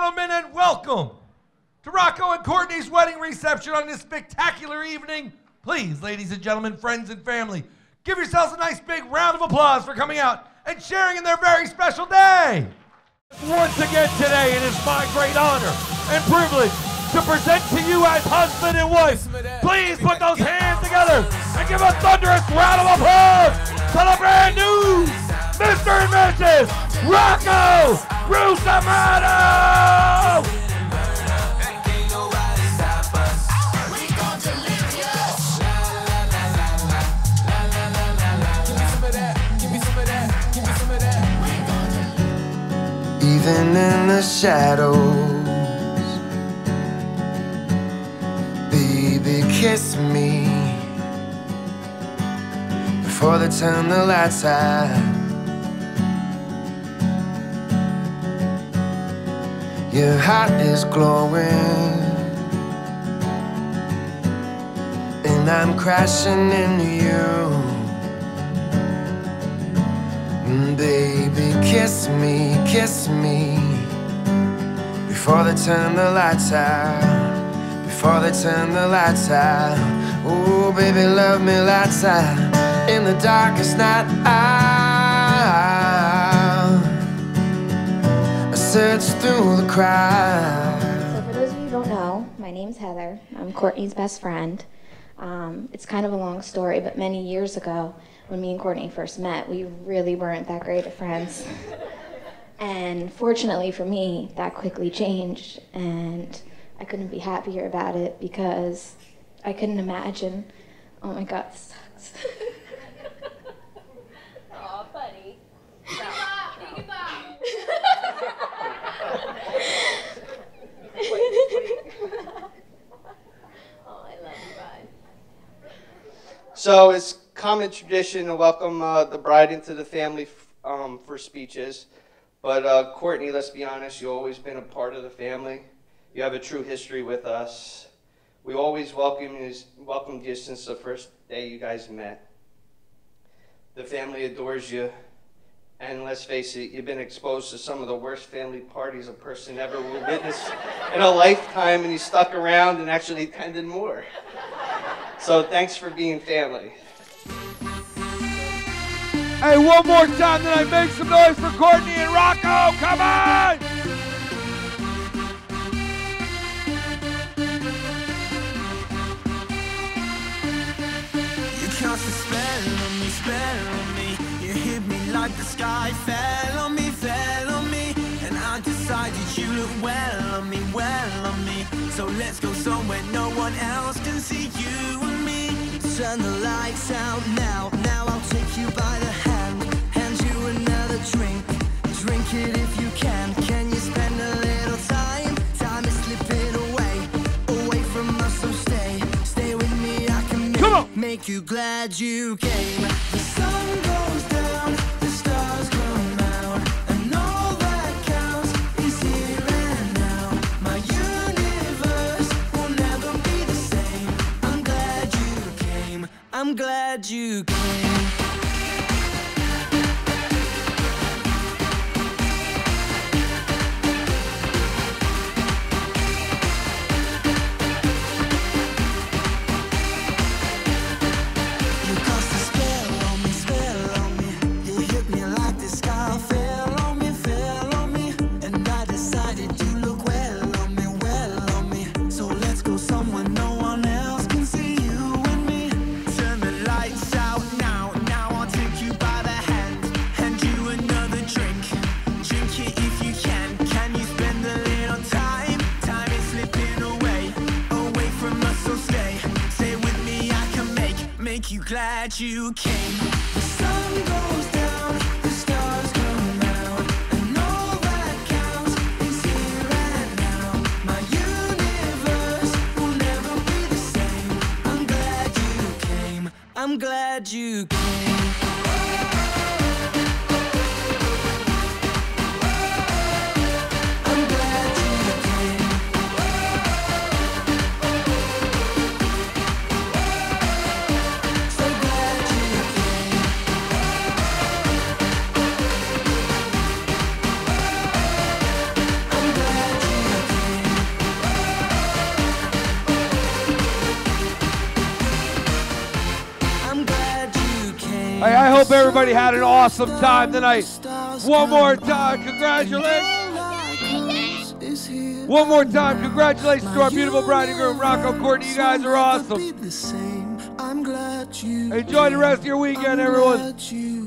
gentlemen, and welcome to Rocco and Courtney's wedding reception on this spectacular evening. Please, ladies and gentlemen, friends and family, give yourselves a nice big round of applause for coming out and sharing in their very special day. Once again today, it is my great honor and privilege to present to you as husband and wife. Please put those hands together and give a thunderous round of applause to the brand new Mr. and Mrs. Rocco Rusamato! Even in the shadows, baby, kiss me before they turn the lights out. Your heart is glowing, and I'm crashing into you. Baby, kiss me before they turn the lights out, before they turn the lights out. Oh, baby, love me lights out in the darkest night. I search through the crowd. So for those of you who don't know, my name's Heather. I'm Courtney's best friend. It's kind of a long story, but many years ago, when me and Courtney first met, we really weren't that great of friends. And fortunately for me, that quickly changed, and I couldn't be happier about it because I couldn't imagine. Oh my God, this sucks. Aw, buddy. Oh, I love you, bud. So it's common tradition to welcome the bride into the family for speeches. But Courtney, let's be honest, you've always been a part of the family. You have a true history with us. We always welcomed you since the first day you guys met. The family adores you. And let's face it, you've been exposed to some of the worst family parties a person ever will witness in a lifetime, and you stuck around and actually attended more. So thanks for being family. Hey, one more time that I make some noise for Courtney and Rocco. Come on! You cast a spell on me. You hit me like the sky fell on me. And I decided you look well on me. So let's go somewhere no one else can see you and me. Turn the lights out now. I'll take you by the hand you another drink. Drink it if you can. Can you spend a little time? Time is slipping away from us, so stay with me. I can make you glad you came. The sun goes down, the stars come out, and all that counts is here and now. My universe will never be the same. I'm glad you came. I'm glad you came. Glad you came. The sun goes down, the stars come out, and all that counts is here and now. My universe will never be the same. I'm glad you came. I'm glad you came. everybody had an awesome time tonight. One more time, congratulations. One more time, congratulations to our beautiful bride and groom, Rocco, Courtney. You guys are awesome. Enjoy the rest of your weekend, everyone.